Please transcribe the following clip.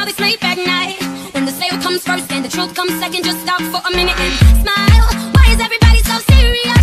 we sleep at night. When the sale comes first and the truth comes second, just stop for a minute and smile. Why is everybody so serious?